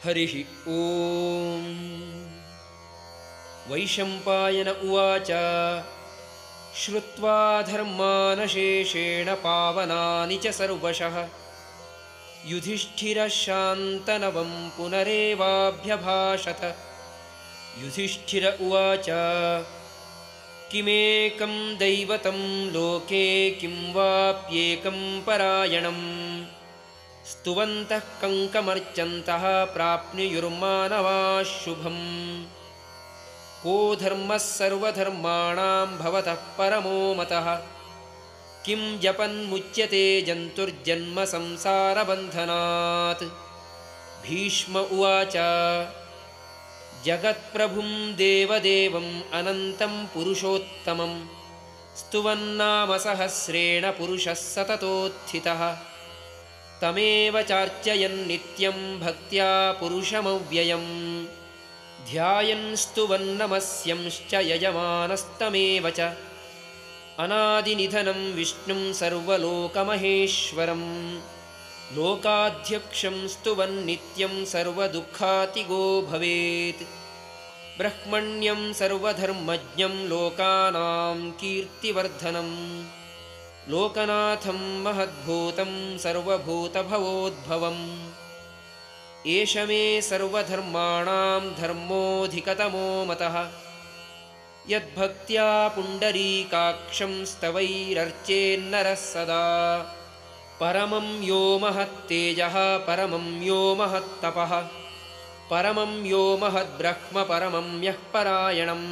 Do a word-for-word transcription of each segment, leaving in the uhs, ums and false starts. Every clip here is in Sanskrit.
हरिः ॐ। वैशम्पायन उवाच श्रुत्वा धर्मानशेषेण पावनानि च सर्वशः युधिष्ठिरः शान्तनवं पुनरेवाभ्यभाषत। युधिष्ठिर उवाच किमेकं दैवतं लोके किं वाप्येकं परायणम् स्तुवन्तः कङ्कमर्चन्तः प्राप्नुयुर्मानवाः शुभम्। को धर्मः सर्वधर्माणां भवतः परमो मतः किं जपन्मुच्यते जन्तुर्जन्म संसारबन्धनात्। भीष्म उवाच जगत्प्रभुं देवदेवम् अनन्तं पुरुषोत्तमं स्तुवन्नाम सहस्रेण पुरुषः सततोत्थितः। तमेव चार्चयन् नित्यं भक्त्या पुरुषमव्ययम् ध्यायन् स्तुवन्नमस्यंश्च यजमानस्तमेव च। अनादिनिधनं विष्णुं सर्वलोकमहेश्वरं लोकाध्यक्षं स्तुवन्नित्यं सर्वदुःखातिगो भवेत्। ब्रह्मण्यं सर्वधर्मज्ञं लोकानां कीर्तिवर्धनं लोकनाथं महद्भूतं सर्वभूतभवोद्भवम्। एष मे सर्वधर्माणां धर्मोऽधिकतमो मतः यद्भक्त्या पुण्डरीकाक्षं स्तवैरर्चेन्नरः सदा। परमं यो महत्तेजः परमं यो महत्तपः परमं यो महद्ब्रह्म परमं यः परायणम्।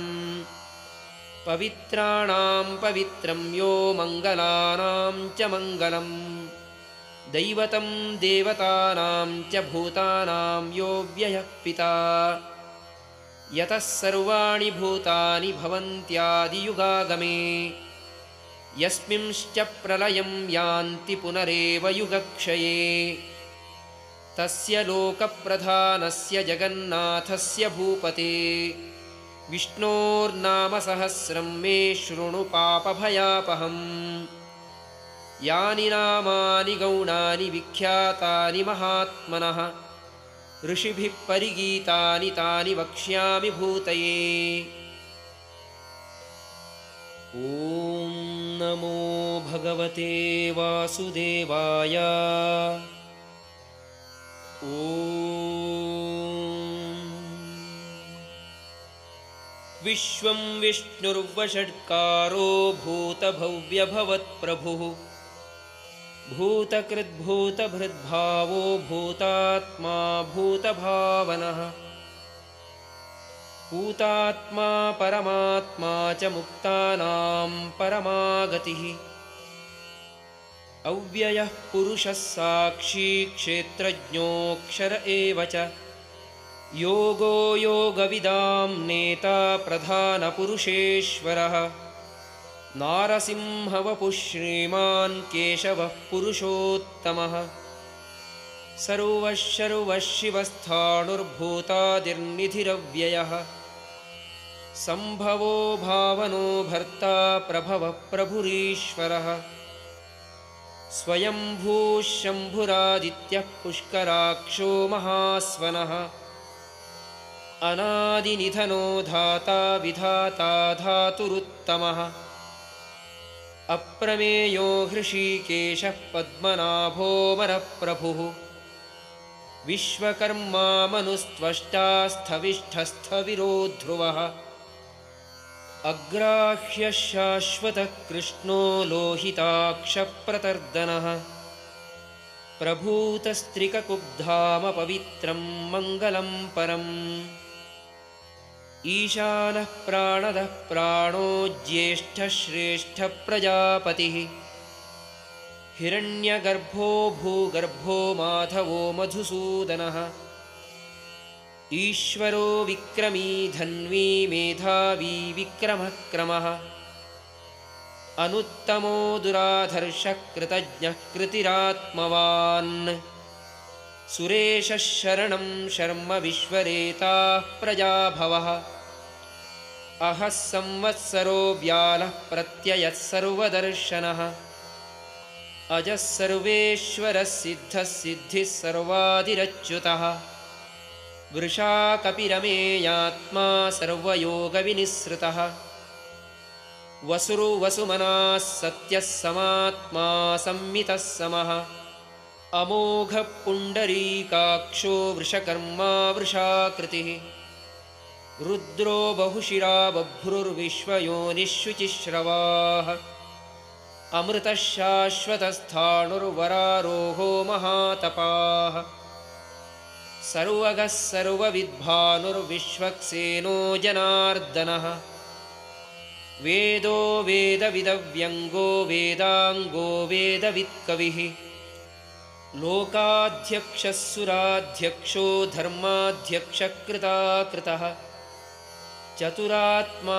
पवित्राणां पवित्रं यो मङ्गलानां च मङ्गलम् दैवतं देवतानां च भूतानां यो व्ययः पिता। यतः सर्वाणि भूतानि भवन्त्यादियुगागमे यस्मिंश्च प्रलयं यान्ति पुनरेव युगक्षये। तस्य लोकप्रधानस्य जगन्नाथस्य भूपते विष्णोर्नामसहस्रं मे शृणु पापभयापहम्। यानि नामानि गौणानि विख्यातानि महात्मनः ऋषिभिः परिगीतानि तानि वक्ष्यामि भूतये। ॐ नमो भगवते वासुदेवाय। ॐ विश्वं विष्णुर्वषट्कारो भूतभव्यभवत्प्रभुः भूतकृद्भूतभृद्भावो भूतात्मा भूतभावनः भूतात्मा परमात्मा च मुक्तानां परमागतिः। अव्ययः पुरुषः साक्षी क्षेत्रज्ञोऽक्षर एव च योगो योगविदां नेता प्रधानपुरुषेश्वरः। नारसिंहवपुः श्रीमान् केशवः पुरुषोत्तमः सर्वः सर्वः शिवस्थाणुर्भूतादिर्निधिरव्ययः। सम्भवो भावनो भर्ता प्रभवः प्रभुरीश्वरः। स्वयंभूः शम्भुरादित्यः पुष्कराक्षो महास्वनः। अनादिनिधनो धाता विधाता धातुरुत्तमः। अप्रमेयो हृषीकेशः पद्मनाभोऽमरप्रभुः। विश्वकर्मा मनुस्त्वष्टा स्थविष्ठस्थविरो ध्रुवः। अग्राह्यः शाश्वतः कृष्णो लोहिताक्षप्रतर्दनः। प्रभूतस्त्रिककुब्धाम पवित्रं मङ्गलं परम्। ईशानः प्राणदः प्राणो ज्येष्ठः श्रेष्ठः प्रजापतिः। हिरण्यगर्भो भूगर्भो माधवो मधुसूदनः। ईश्वरो विक्रमी धन्वी मेधावी विक्रमः क्रमः। अनुत्तमो दुराधर्षः कृतज्ञः कृतिरात्मवान्। सुरेशः शरणं शर्म विश्वरेताः प्रजाभवः। अहः संवत्सरो व्यालः प्रत्ययः सर्वदर्शनः। अजः सर्वेश्वरः सिद्धः सिद्धिः सर्वादिरच्युतः। वृषा कपिरमेयात्मा सर्वयोगविनिसृतः वसुर्वसुमनाः सत्यः समात्मा संमितः समः अमोघः पुण्डरीकाक्षो वृषकर्मा वृषाकृतिः रुद्रो बहुशिरा बभ्रुर्विश्वयोनिःशुचिश्रवाः अमृतः शाश्वतस्थाणुर्वरारोहो महातपाः सर्वगः सर्वविद्भानुर्विश्वक्सेनो जनार्दनः वेदो वेदविदव्यङ्गो वेदाङ्गो वेदवित्कविः लोकाध्यक्षः सुराध्यक्षो धर्माध्यक्षकृताकृतः चतुरात्मा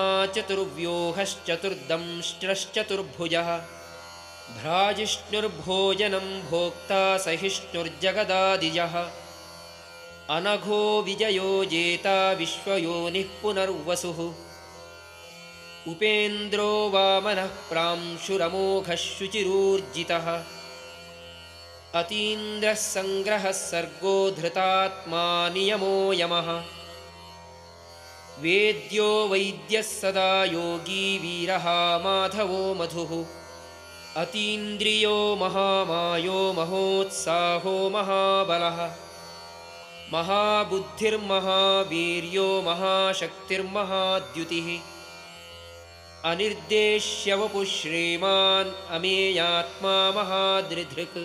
चतुर्व्यूहश्चतुर्दंष्ट्रश्चतुर्भुजः भ्राजिष्णुर्भोजनं भोक्ता सहिष्णुर्जगदादिजः अनघो विजयो जेता विश्वयोनिः पुनर्वसुः उपेन्द्रो वामनः प्रांशुरमोघः शुचिरूर्जितः अतीन्द्रः सङ्ग्रहः सर्गो धृतात्मा नियमो यमः वेद्यो वैद्यः सदा योगी वीरः माधवो मधुः अतीन्द्रियो महामायो महोत्साहो महाबलः महाबुद्धिर्महावीर्यो महाशक्तिर्महाद्युतिः अनिर्देश्यवपुः श्रीमान् अमेयात्मा महादृधृक्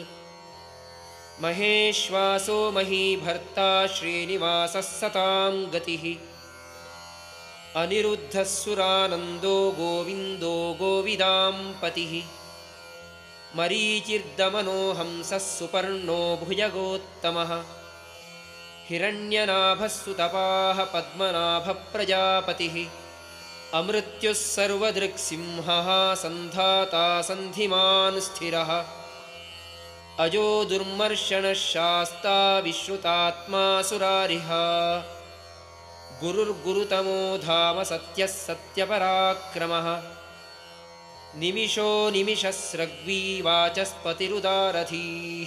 महेश्वासो महीभर्ता श्रीनिवासः सतां गतिः अनिरुद्धः सुरानन्दो गोविन्दो गोविदाम्पतिः मरीचिर्दमनो हंसः सुपर्णो भुजगोत्तमः हिरण्यनाभः सुतपाः पद्मनाभप्रजापतिः अमृत्युः सर्वदृक्सिंहः सन्धाता सन्धिमान् स्थिरः अजो दुर्मर्शनः शास्ता विश्रुतात्मा सुरारिः गुरुर्गुरुतमो धाम सत्यः सत्यपराक्रमः निमिषो निमिषस्रग्वी वाचस्पतिरुदारधीः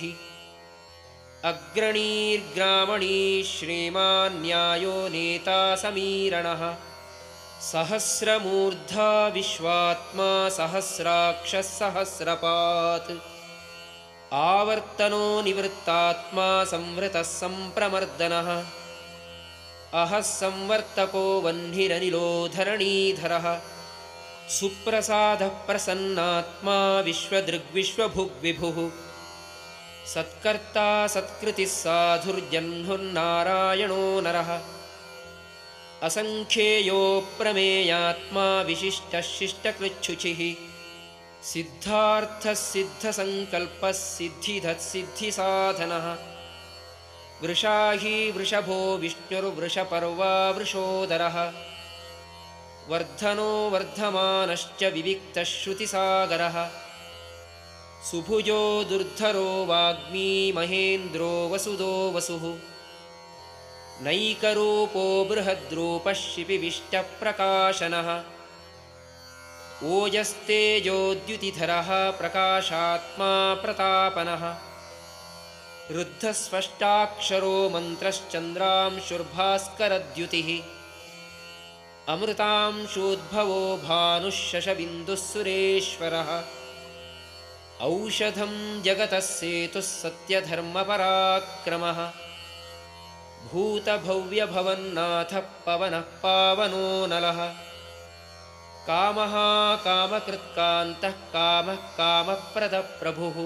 अग्रणीर्ग्रामणी श्रीमान् न्यायो नेता समीरणः सहस्रमूर्धा विश्वात्मा सहस्राक्षः सहस्रपात् आवर्तनो निवृत्तात्मा संवृतः सम्प्रमर्दनः अहः संवर्तको वह्निरनिलो धरणीधरः सुप्रसादः प्रसन्नात्मा विश्वदृग्विश्वभुग्विभुः सत्कर्ता सत्कृतिः साधुर्जह्नुर्नारायणो नरः असङ्ख्येयो प्रमेयात्मा विशिष्टः शिष्टकृच्छुचिः सिद्धार्थः सिद्धसङ्कल्पः सिद्धिदः सिद्धिसाधनः वृषाही वृषभो विष्णुर्वृषपर्वा वृषोदरः वर्धनो वर्धमानश्च विविक्तः श्रुतिसागरः सुभुजो दुर्धरो वाग्मी महेन्द्रो वसुदो वसुः नैकरूपो बृहद्रूपः शिपिविष्टप्रकाशनः ओजस्तेजोद्युतिधरः प्रकाशात्मा प्रतापनः रुद्धस्पष्टाक्षरो मन्त्रश्चन्द्रांशुर्भास्करद्युतिः अमृतांशोद्भवो भानुः शशबिन्दुः सुरेश्वरः औषधं जगतः सेतुः सत्यधर्मपराक्रमः भूतभव्यभवन्नाथः पवनः पावनो नलः कामः कामकृत्कान्तः कामः कामप्रदप्रभुः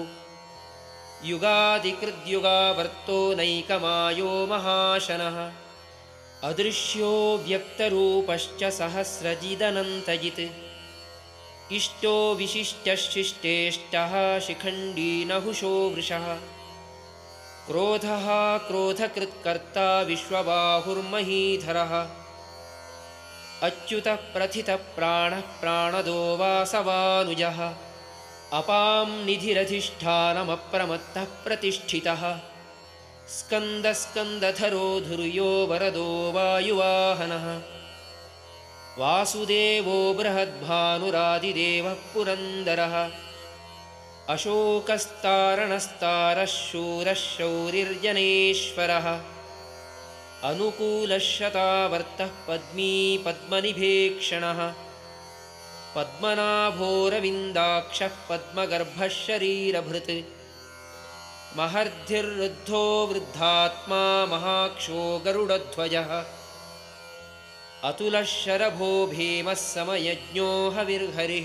युगादिकृद्युगावर्तो नैकमायो महाशनः अदृश्यो व्यक्तरूपश्च सहस्रजिदनन्तजित् इष्टो विशिष्टशिष्टेष्टः शिखण्डी नहुषो वृषः क्रोधः क्रोधकृत्कर्ता विश्वबाहुर्महीधरः अच्युतः प्रथितः प्राणः प्राणदो वासवानुजः अपां निधिरधिष्ठानमप्रमत्तः प्रतिष्ठितः स्कन्दस्कन्दधरो धुर्यो वरदो वायुवाहनः वासुदेवो बृहद्भानुरादिदेवः पुरन्दरः अशोकस्तारणस्तारः शूरः शौरिर्जनेश्वरः अनुकूलशतावर्तः पद्मी पद्मनिभेक्षणः पद्मनाभोरविन्दाक्षः पद्मगर्भः शरीरभृत् महर्धिर्वृद्धो वृद्धात्मा महाक्षो गरुडध्वजः अतुलशरभो भीमः समयज्ञो हविर्हरिः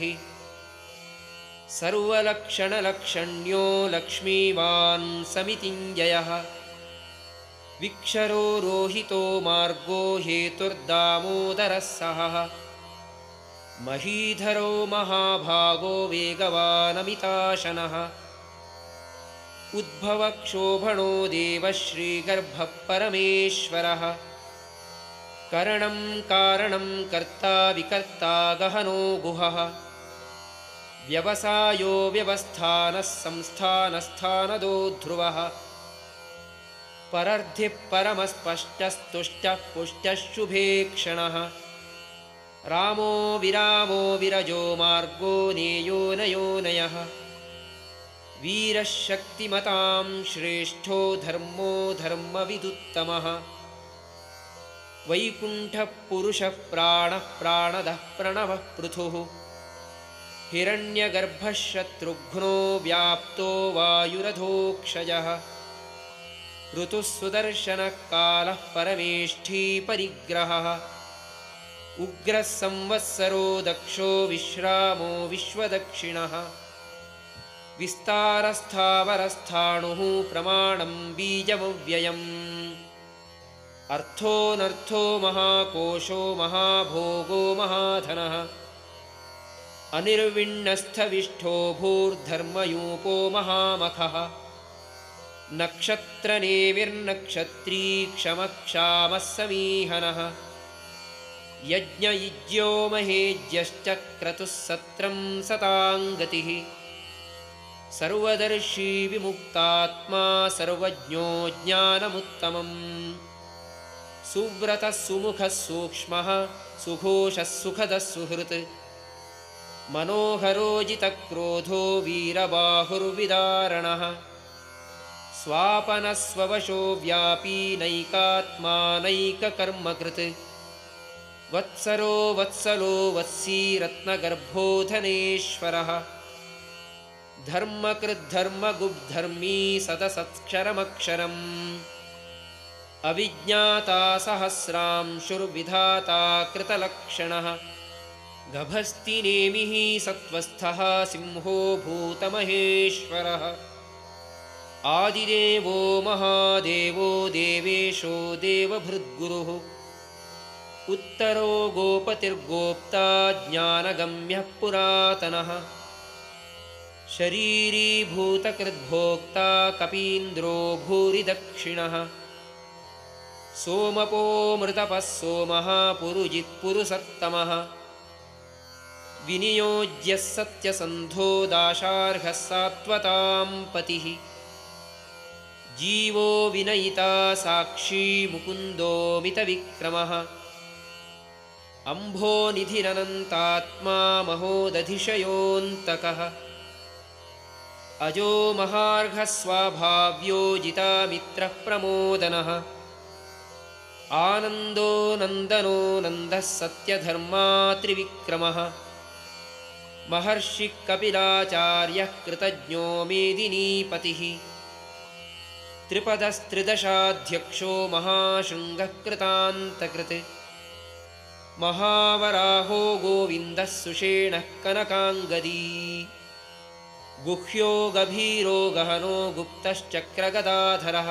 सर्वलक्षणलक्षण्यो लक्ष्मीवान् समितिञ्जयः विक्षरो रोहितो मार्गो हेतुर्दामोदरः सहः महीधरो महाभागो वेगवानमिताशनः उद्भवक्षोभणो देवः श्रीगर्भः परमेश्वरः करणं कारणं कर्ता विकर्ता गहनो गुहः व्यवसायो व्यवस्थानः संस्थानस्थानदो ध्रुवः परर्धिः परमस्पष्टस्तुष्टः पुष्टः शुभेक्षणः रामो विरामो विरजो मार्गो नेयो नयोनयः वीरः शक्तिमतां श्रेष्ठो धर्मो धर्मविदुत्तमः वैकुण्ठः पुरुषः प्राणः प्राणदः प्रणवः पृथुः हिरण्यगर्भः शत्रुघ्नो व्याप्तो वायुरधोक्षजः ऋतुः सुदर्शनः कालः परमेष्ठी परिग्रहः उग्रः संवत्सरो दक्षो विश्रामो विश्वदक्षिणः विस्तारस्थावरस्थाणुः प्रमाणं बीजमव्ययम् अर्थोऽनर्थो महाकोशो महाभोगो महाधनः अनिर्विण्णस्थविष्ठो भूर्धर्मयूपो महामखः नक्षत्रनेमिर्नक्षत्री क्षमक्षामः समीहनः यज्ञयुज्यो महेज्यश्च क्रतुः सत्रं सताङ्गतिः सर्वदर्शी विमुक्तात्मा सर्वज्ञो ज्ञानमुत्तमम् सुव्रतः सुमुखः सूक्ष्मः सुघोषः सुखदः सुहृत् मनोहरोजितक्रोधो वीरबाहुर्विदारणः स्वापनः स्ववशो व्यापी नैकात्मा नैककर्मकृत् वत्सरो वत्सलो वत्सी रत्नगर्भो धनेश्वरः धर्मकृद्धर्मगुब्धर्मी सदसत्क्षरमक्षरम् अविज्ञाता सहस्रांशुर्विधाता कृतलक्षणः गभस्तिनेमिः सत्त्वस्थः सिंहो भूतमहेश्वरः आदिदेवो महादेवो देवेशो देवभृद्गुरुः उत्तरो गोपतिर्गोप्ता ज्ञानगम्यः पुरातनः शरीरी भूतकृद्भोक्ता कपीन्द्रो भूरिदक्षिणः सोमपो मृतपः सोमः पुरुजित्पुरुसत्तमः विनियोज्यः सत्यसन्धो दाशार्हः सात्वतां पतिः जीवो विनयिता साक्षी मुकुन्दो मितविक्रमः अम्भोनिधिरनन्तात्मा महोदधिशयोऽन्तकः अजो महार्घः स्वाभाव्यो जितामित्रः प्रमोदनः आनन्दो नन्दनो नन्दः सत्यधर्मा त्रिविक्रमः महर्षिः कपिलाचार्यः कृतज्ञो मेदिनीपतिः त्रिपदस्त्रिदशाध्यक्षो महाशृङ्गः कृतान्तकृत् महावराहो गोविन्दः सुषेणः कनकाङ्गदी गुह्यो गभीरो गहनो गुप्तश्चक्रगदाधरः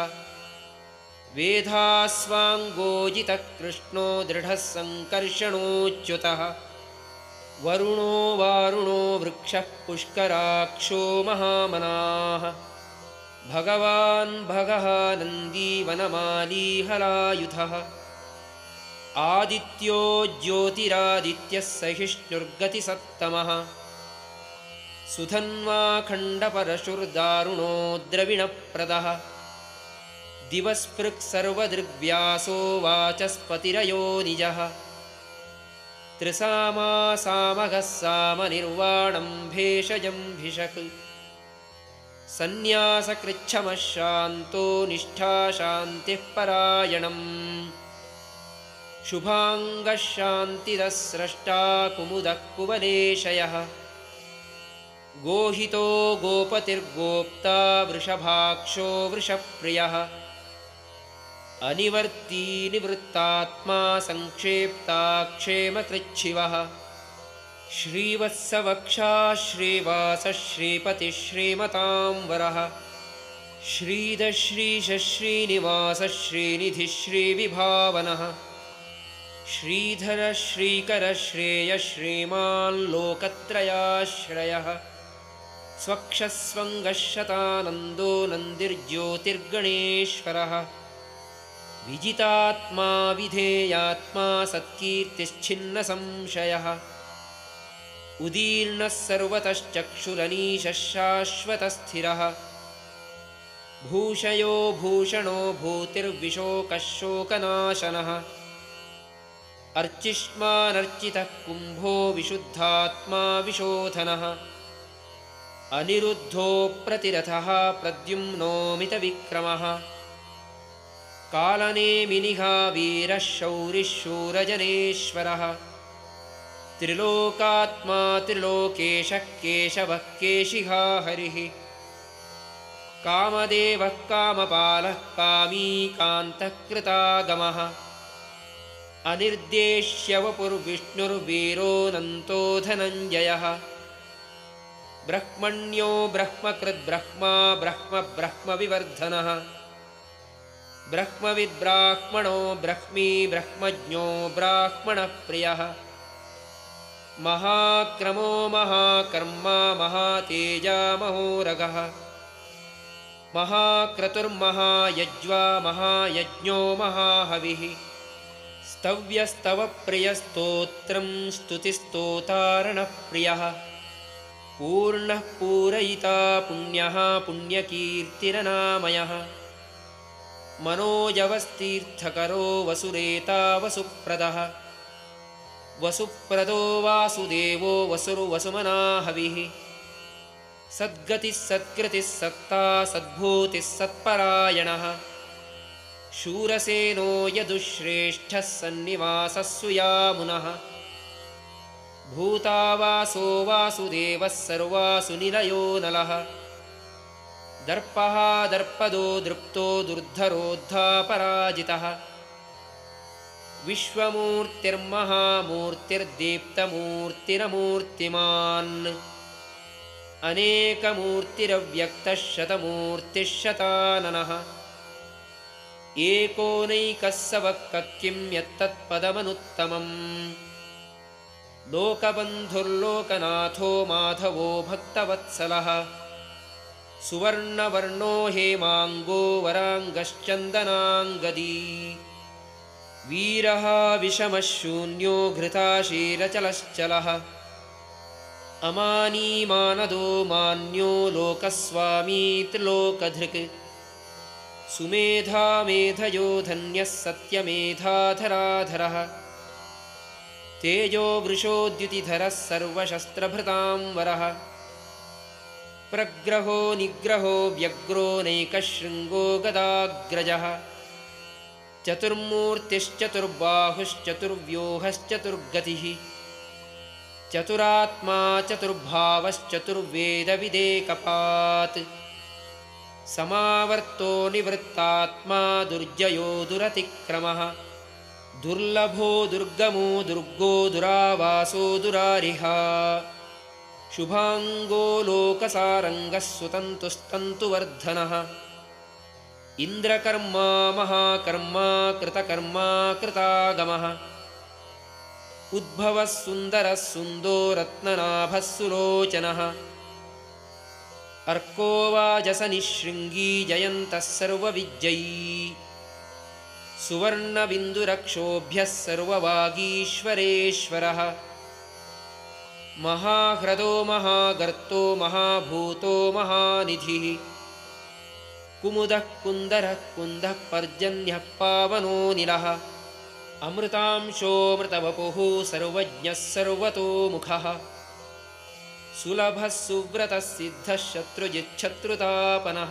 वेधास्वाङ्गोजितः कृष्णो दृढः सङ्कर्षणोच्युतः वरुणो वारुणो वृक्षः पुष्कराक्षो महामनाः भगवान् भगः नन्दी वनमाली हलायुधः आदित्यो ज्योतिरादित्यः सहिष्णुर्गतिसत्तमः सुधन्वाखण्डपरशुर्दारुणो द्रविणप्रदः दिवस्पृक् सर्वदृग्व्यासो वाचस्पतिरयो निजः त्रिसामा सामगः सामनिर्वाणं भेषजं भिषक् सन्न्यासकृच्छमः शान्तो निष्ठाशान्तिः परायणम् शुभाङ्गः शान्तिदः स्रष्टा कुमुदः कुवलेशयः गोहितो गोपतिर्गोप्ता वृषभाक्षो वृषप्रियः अनिवर्ती निवृत्तात्मा संक्षेप्ता क्षेमकृच्छिवः श्रीवत्सवक्षा श्रीवासः श्रीपतिः श्रीमताम्बरः श्रीधः श्रीशः श्रीनिवासः श्रीनिधिः श्रीविभावनः श्रीधरः श्रीकरः श्रेयः श्रीमान् लोकत्रयाश्रयः स्वक्षस्वङ्गः शतानन्दो नन्दिर्ज्योतिर्गणेश्वरः विजितात्मा विधेयात्मा सत्कीर्तिश्छिन्नसंशयः उदीर्णः सर्वतश्चक्षुरनीशः शाश्वतस्थिरः भूषयो भूषणो भूतिर्विशोकः शोकनाशनः अर्चिष्मानर्चितः कुम्भो विशुद्धात्मा विशोधनः अनिरुद्धो प्रतिरथः प्रद्युम्नोमितविक्रमः कालनेमिनिहा वीरः शौरिः शूरजनेश्वरः त्रिलोकात्मा त्रिलोकेशः केशवः केशिहा हरिः कामदेवः कामपालः कामी कान्तः कृतागमः अनिर्देश्यवपुर्विष्णुर्वीरोऽनन्तो धनञ्जयः ब्रह्मण्यो ब्रह्मकृद्ब्रह्मा ब्रह्म ब्रह्मविवर्धनः ब्रह्मविद्ब्राह्मणो ब्रह्मी ब्रह्मज्ञो ब्राह्मणप्रियः महाक्रमो महाकर्मा महातेजा महोरगः महाक्रतुर्महायज्वा महायज्ञो महाहविः स्तव्यस्तवप्रियस्तोत्रं स्तुतिस्तोतारणप्रियः पूर्णः पूरयिता पुण्यः पुण्यकीर्तिरनामयः मनोजवस्तीर्थकरो वसुरेता वसुप्रदः वसुप्रदो वासुदेवो वसुर्वसुमनाहविः सद्गतिः सत्कृतिः सत्ता सद्भूतिः सत्परायणः शूरसेनो यदुश्रेष्ठः सन्निवासः सुयामुनः भूतावासो वासुदेवः सर्वासु निलयो नलः दर्पः दर्पदो दृप्तो दुर्धरोद्धापराजितः विश्वमूर्तिर्महामूर्तिर्दीप्तमूर्तिरमूर्तिमान् अनेकमूर्तिरव्यक्तः शतमूर्तिः शताननः एकोनैकः सवक्कः किं यत्तत्पदमनुत्तमम् लोकबन्धुर्लोकनाथो माधवो भक्तवत्सलः सुवर्णवर्णो हेमाङ्गो वराङ्गश्चन्दनाङ्गदी वीरः विषमः शून्यो घृताशीरचलश्चलः अमानी मानदो मान्यो लोकस्वामी त्रिलोकधृक् सुमेधा मेधयो धन्यः सत्यमेधाधराधरः तेजो वृषोद्युतिधरः सर्वशस्त्रभृतांवरः प्रग्रहो निग्रहो व्यग्रो नैकशृङ्गो गदाग्रजः चतुर्मूर्तिश्चतुर्बाहुश्चतुर्व्यूहश्चतुर्गतिः चतुरात्मा चतुर्भावश्चतुर्वेदविदेकपात् समावर्तो निवृत्तात्मा दुर्जयो दुरतिक्रमः दुर्लभो दुर्गमो दुर्गो दुरावासो दुरारिहा शुभाङ्गो लोकसारङ्गः सुतन्तुस्तन्तुवर्धनः इन्द्रकर्मा महाकर्मा कृतकर्मा कृतागमः उद्भवः सुन्दरः सुन्दो रत्ननाभः सुलोचनः अर्को वाजसनिःशृङ्गी जयन्तः सर्वविज्जयी सुवर्णबिन्दुरक्षोभ्यः सर्ववागीश्वरेश्वरः महाह्रदो महागर्तो महाभूतो महानिधिः कुमुदः कुन्दरः कुन्दः पर्जन्यः पावनो निलः अमृतांशोऽमृतवपुः सर्वज्ञः सर्वतोमुखः सुलभः सुव्रतः सिद्धः शत्रुजिच्छत्रुतापनः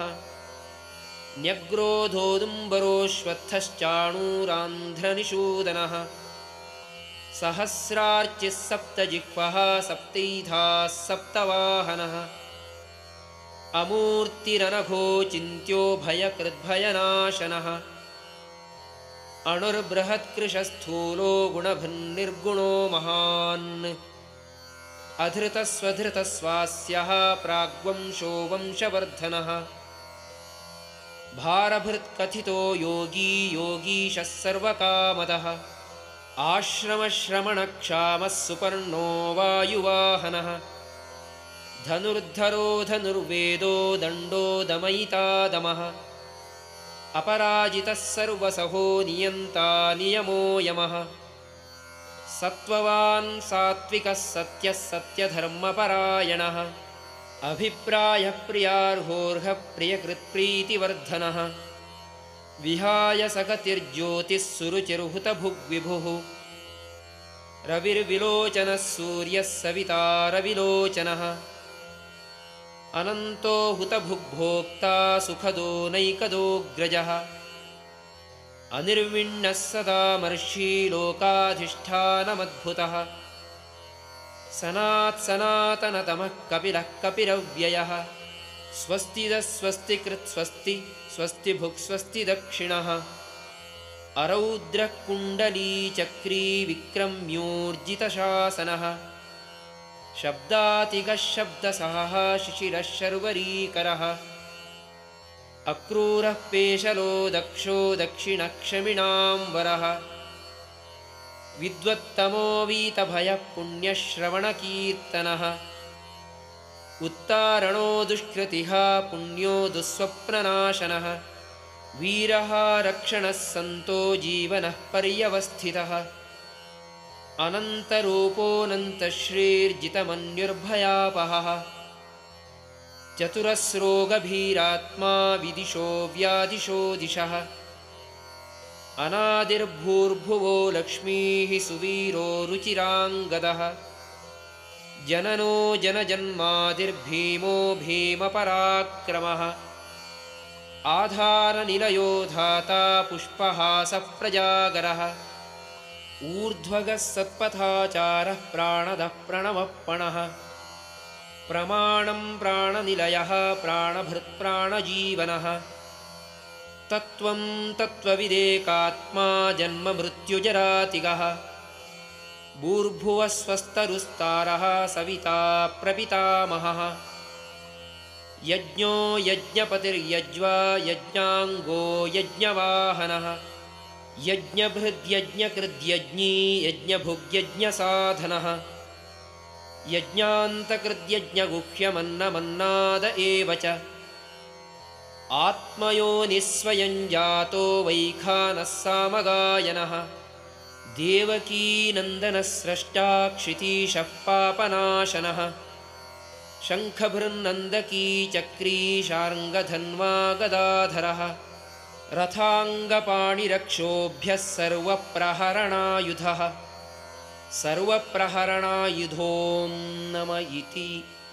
न्यग्रोधोदुम्बरोऽश्वत्थश्चाणूरान्ध्रनिषूदनः सहस्रार्चिः सप्तजिह्वः सप्तैधाः सप्तवाहनः अमूर्तिरनघो चिन्त्यो भयकृद्भयनाशनः अणुर्बृहत्कृशस्थूलो गुणभन्निर्गुणो महान् अधृतस्वधृतस्वास्यः प्राग्वंशो वंशवर्धनः भारभृत्कथितो योगी योगीशः सर्वकामदः आश्रमश्रमणक्षामः सुपर्णो वायुवाहनः धनुर्धरो धनुर्वेदो दण्डो दमयिता दमः अपराजितः सर्वसहो नियन्ता नियमो यमः सत्त्ववान् सात्विकः सत्यः सत्यधर्मपरायणः अभिप्रायः प्रियार्होर्हः प्रियकृत्प्रीतिवर्धनः विहाय सगतिर्ज्योतिः सुरुचिर्हुतभुग्विभुः रविर्विलोचनः सूर्यः सविता रविलोचनः अनन्तो हुतभुग्भोक्ता सुखदो नैकदोऽग्रजः अनिर्विण्णः सदा मर्षी लोकाधिष्ठानमद्भुतः सनात्सनातनतमः कपिलः कपिरव्ययः स्वस्तिदः स्वस्तिकृत् स्वस्ति स्वस्तिभुक् स्वस्ति दक्षिणः अरौद्रः कुण्डलीचक्री विक्रम्योर्जितशासनः शब्दातिगः शब्दसहः शिशिरः शर्वरीकरः अक्रूरः पेशलो दक्षो दक्षिणक्षमिणाम्बरः विद्वत्तमो वीतभयः पुण्यश्रवणकीर्तनः उत्तारणो दुष्कृतिः पुण्यो दुःस्वप्ननाशनः वीरः रक्षणः सन्तो जीवनः पर्यवस्थितः अनन्तरूपोऽनन्तश्रीर्जितमन्युर्भयापहः चतुरस्रोगभीरात्मा विदिशो व्यादिशो दिशः अनादिर्भूर्भुवो लक्ष्मीः सुवीरो रुचिराङ्गदः जननो जनजन्मादिर्भीमो भीमपराक्रमः आधारनिलयो धाता पुष्पहासः प्रजागरः ऊर्ध्वगः सत्पथाचारः प्राणदः प्रणवप्पणः प्रमाणं प्राणनिलयः प्राणभृत्प्राणजीवनः तत्त्वं तत्त्वविदेकात्मा जन्ममृत्युजरातिगः भूर्भुवः स्वस्तरुस्तारः सविता प्रपितामहः यज्ञो यज्ञपतिर्यज्वा यज्ञाङ्गो यज्ञवाहनः यज्ञभृद्यज्ञकृद्यज्ञी यज्ञभुग्यज्ञसाधनः यज्ञान्तकृद्यज्ञगुह्यमन्नमन्नाद एव च आत्मयोनिस्वयं जातो वैखानः सामगायनः देवकीनन्दनस्रष्टा क्षितीशः पापनाशनः शङ्खभृन्नन्दकी चक्री शार्ङ्गधन्वा गदाधरः रथाङ्गपाणिरक्षोभ्यः सर्वप्रहरणायुधः सर्वप्रहरणायुधों नम इति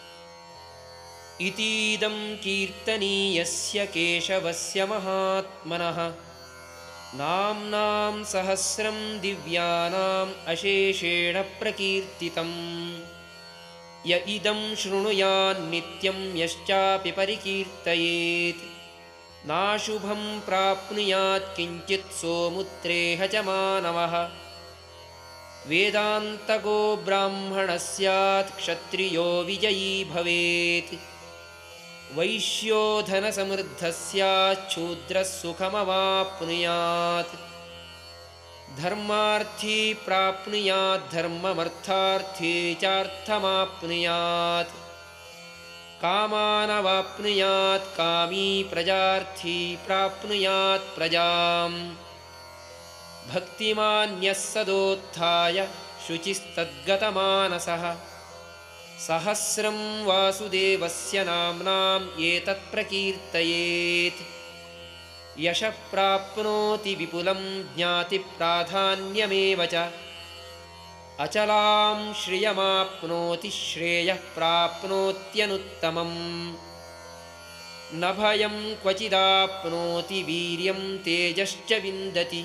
इतीदं कीर्तनीयस्य केशवस्य महात्मनः नाम्नां सहस्रं दिव्यानाम् अशेषेण प्रकीर्तितम् य इदं शृणुयान्नित्यं यश्चापि परिकीर्तयेत् नाशुभं प्राप्नुयात् किञ्चित् सोमुत्रेह च मानवः वेदान्तको ब्राह्मणः स्यात् क्षत्रियो विजयी भवेत् वैश्यो धनसमृद्धः स्यात् शूद्रः सुखमवाप्नुयात् धर्मार्थी प्राप्नुयात् धर्ममर्थार्थी चार्थमाप्नुयात् कामानवाप्नुयात् कामी प्रजार्थी प्राप्नुयात् प्रजाम् भक्तिमान्यः सदोत्थाय शुचिस्तद्गतमानसः सहस्रं वासुदेवस्य नाम्नाम् एतत् प्रकीर्तयेत् यशः प्राप्नोति विपुलं ज्ञातिप्राधान्यमेव च अचलां श्रियमाप्नोति श्रेयः प्राप्नोत्यनुत्तमम् न भयं क्वचिदाप्नोति वीर्यं तेजश्च विन्दति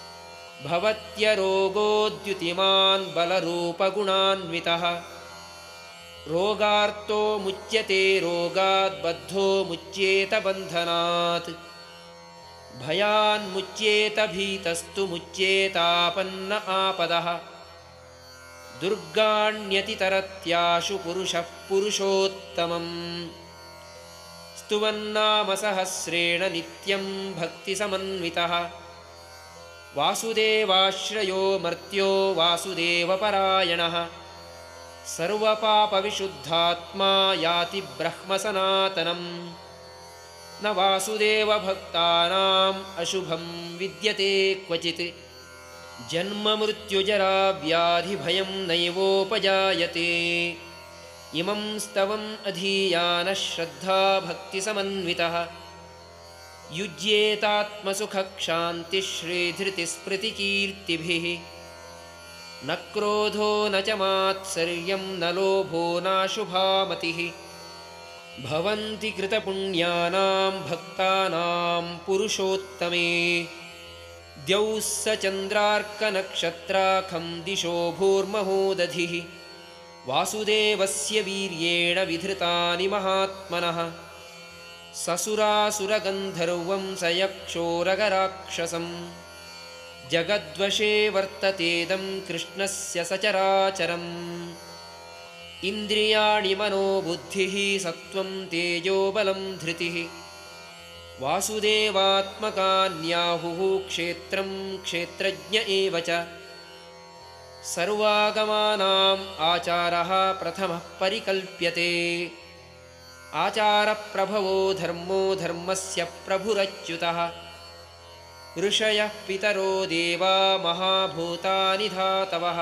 भवत्यरोगोद्युतिमान् बलरूपगुणान्वितः रोगार्तो मुच्यते रोगात् बद्धो मुच्येत बन्धनात् भयान्मुच्येत भीतस्तु मुच्येतापन्न आपदः दुर्गाण्यतितरत्याशु पुरुषः पुरुषोत्तमम् स्तुवन्नाम सहस्रेण नित्यं भक्तिसमन्वितः वासुदेवाश्रयो मर्त्यो वासुदेवपरायणः सर्वपापविशुद्धात्मा याति ब्रह्मसनातनम् न वासुदेवभक्तानाम् अशुभं विद्यते क्वचित् जन्ममृत्युजरा व्याधिभयं नैवोपजायते इमं स्तवम् अधीयानः श्रद्धाभक्तिसमन्वितः युज्येतात्मसुखक्षान्तिश्रीधृतिस्मृतिकीर्तिभिः न क्रोधो न च मात्सर्यं न लोभो नाशुभा मतिः भवन्ति कृतपुण्यानां भक्तानां पुरुषोत्तमे द्यौः स चन्द्रार्कनक्षत्राखं दिशो भूर्महोदधिः वासुदेवस्य वीर्येण विधृतानि महात्मनः ससुरासुरगन्धर्वं स यक्षोरगराक्षसं जगद्वशे वर्ततेदं कृष्णस्य सचराचरम् इन्द्रियाणि मनोबुद्धिः सत्त्वं तेजोबलं धृतिः वासुदेवात्मकान्याहुः क्षेत्रं क्षेत्रज्ञ एव च सर्वागमानाम् आचारः प्रथमः परिकल्प्यते आचारप्रभवो धर्मो धर्मस्य प्रभुरच्युतः ऋषयः पितरो देवा महाभूतानि धातवः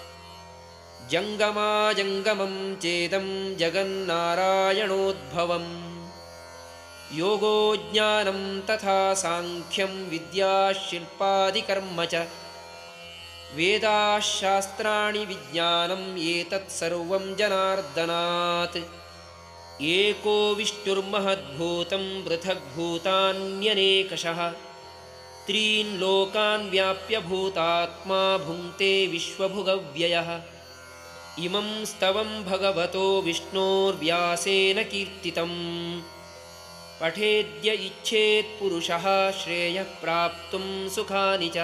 जङ्गमाजङ्गमं चेदं जगन्नारायणोद्भवम् योगो ज्ञानं तथा साङ्ख्यं विद्या शिल्पादिकर्म च वेदाः शास्त्राणि विज्ञानम् एतत् सर्वं जनार्दनात् एको विष्णुर्महद्भूतं पृथग्भूतान्यनेकशः त्रीन् लोकान् व्याप्य भूतात्मा भुङ्क्ते विश्वभुगव्ययः इमं स्तवं भगवतो विष्णोर्व्यासेन कीर्तितम् पठेद्य इच्छेत् पुरुषः श्रेयः प्राप्तुं सुखानि च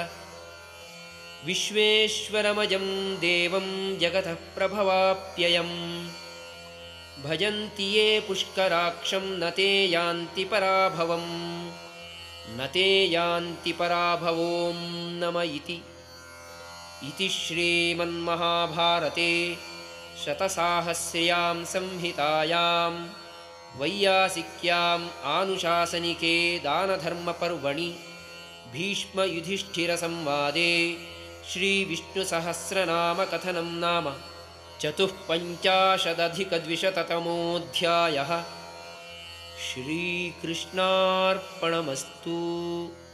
विश्वेश्वरमजं देवं जगतः प्रभवाप्ययम् भजन्ति ये पुष्कराक्षं न ते यान्ति पराभवम् न ते यान्ति पराभवों नम इति इति श्रीमन्महाभारते शतसाहस्र्यां संहितायां वैयासिक्याम् आनुशासनिके दानधर्मपर्वणि भीष्मयुधिष्ठिरसंवादे श्रीविष्णुसहस्रनामकथनं नाम चतुःपञ्चाशदधिकद्विशततमोऽध्यायः। श्रीकृष्णार्पणमस्तु।